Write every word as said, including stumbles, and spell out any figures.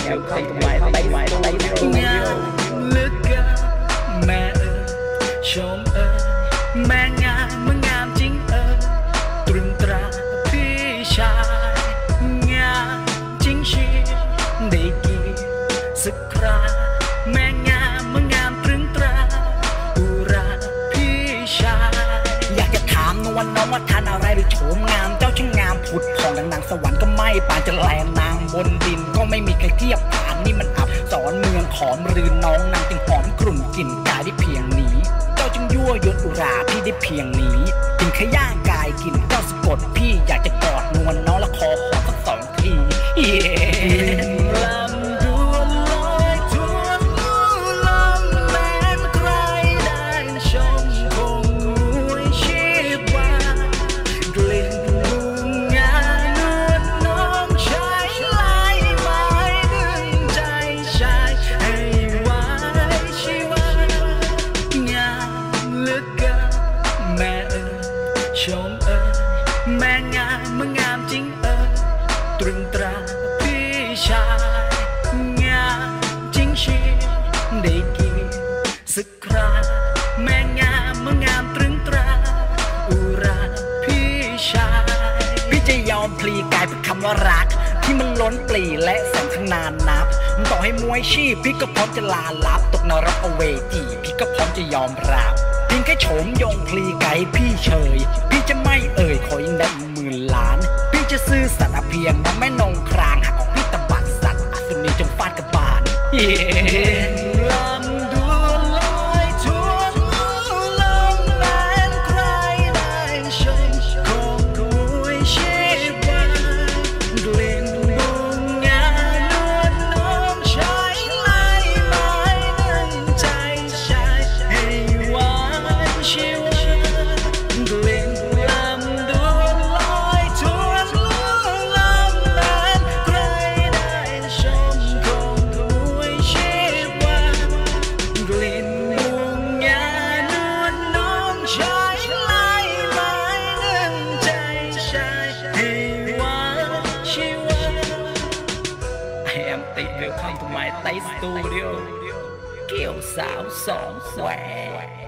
em thấy mày tay mày tay ลึกเกินแม่เอ๋ยชมเอ๋ยแม่งามมึงงามจริงเอ๋ยตรึงตราพี่ชายงามจริงชีได้กี่สักคราแม่งามมึงงามตรึงตราอุราพี่ชายอยากจะถามนวลน้องว่าทานอะไรหรือโฉมงามเจ้าช่างงามผุดผ่องดังๆสวรรค์ก็ไม่ปานจะแลนางบนดินก็ไม่มีใครเทียบผ่านนี่มันอับสอนเมืองขอมรืนน้องนางจึงหอมกลุ่นกลิ่นกายได้เพียงนี้เจ้าจึงยั่วยวนอุราพี่ได้เพียงนี้กินขย่างกายกินเจ้าสะกดพี่อยากจะกอดนวลน้องและคอหอมสักสองทีเย้ลำดวนลอยทวนลู่ลมแม้นใครได้ชมคงหวยชีพว่ากลิ่นบุงงานวลน้องชายลายไม้ดึงใจชายให้ไว้ชีวางามเหลือเกินแม่เอ๋ยชมเอ๋ยแม่งามมึงงามจริงเอ๋ยตรึงตราพี่ชายงามจริงชีได้กี่สักคราแม่งามมึงงามตรึงตราอุราพี่ชายพี่จะยอมพลีกายเป็นคำว่ารักที่มันล้นปลีและแสนขนานนับต่อให้มวยชีพพี่ก็พร้อมจะลาลับตกนรกเอาเวจีพี่ก็พร้อมจะยอมรับเพียงแค่โฉมยงพลีไกพี่เฉยพี่จะไม่เอ่ยขอยิ่งได้หมื่นล้านพี่จะซื้อสัตว์เพียงน้ำแม่นงครางหากของพี่ตะบัดสัตว์อสุนีจงฟาดกับบานเย็นลำดวนลอยทวนลู่ลมแม้นใครได้ชมคงหวยชีพว่ากลิ่นบุงงานวลน้องชายไล่ไม้ดึงใจชายให้ไว้ชีวากลิ่นลำดวนลอยทวนลู่ลมแม้นใครได้ชมคงหวยชีพว่ากลิ่นบุงงานวลน้องชายไล่ไม้ดึงใจชายให้ไว้ชีวา I am Tị welcome to my Tị Studio เกี่ยวสาวสองแคว